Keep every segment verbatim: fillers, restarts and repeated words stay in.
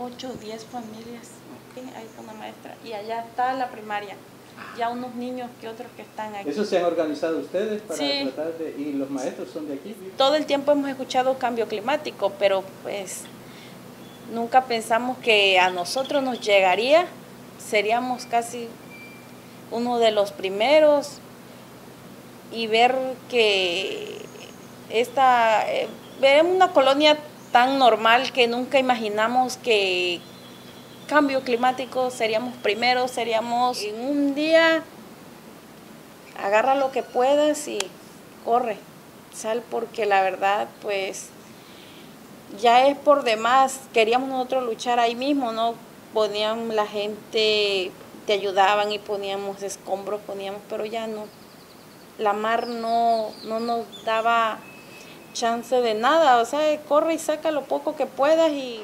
ocho, diez familias, ¿sí? Ahí está una maestra, y allá está la primaria, ya unos niños que otros que están aquí. ¿Eso se han organizado ustedes para sí. tratar de, y los maestros son de aquí? Todo el tiempo hemos escuchado cambio climático, pero pues nunca pensamos que a nosotros nos llegaría, seríamos casi uno de los primeros, y ver que esta, eh, veremos una colonia tan normal que nunca imaginamos que cambio climático seríamos primeros, seríamos en un día, agarra lo que puedas y corre, sal, porque la verdad pues ya es por demás. Queríamos nosotros luchar ahí mismo, ¿no? Ponían la gente, te ayudaban y poníamos escombros, poníamos, pero ya no. La mar no, no nos daba chance de nada, o sea, corre y saca lo poco que puedas y...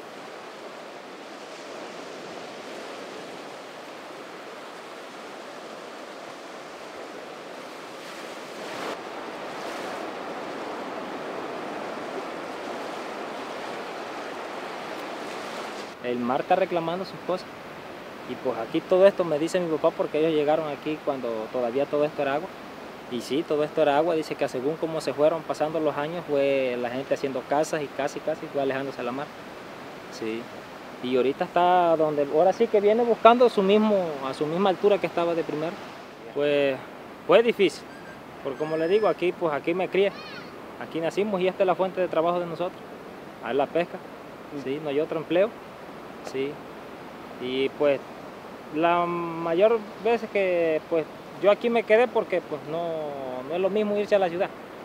El mar está reclamando sus cosas. Y pues aquí todo esto me dice mi papá porque ellos llegaron aquí cuando todavía todo esto era agua. Y sí, todo esto era agua. Dice que según como se fueron pasando los años fue la gente haciendo casas y casi casi fue alejándose a la mar. Sí. Y ahorita está donde, ahora sí que viene buscando su mismo, a su misma altura que estaba de primero. Pues fue difícil. Porque como le digo, aquí pues aquí me crié. Aquí nacimos y esta es la fuente de trabajo de nosotros. Ahí la pesca. Sí, no hay otro empleo. Sí, y pues la mayor veces que pues yo aquí me quedé porque pues no, no es lo mismo irse a la ciudad.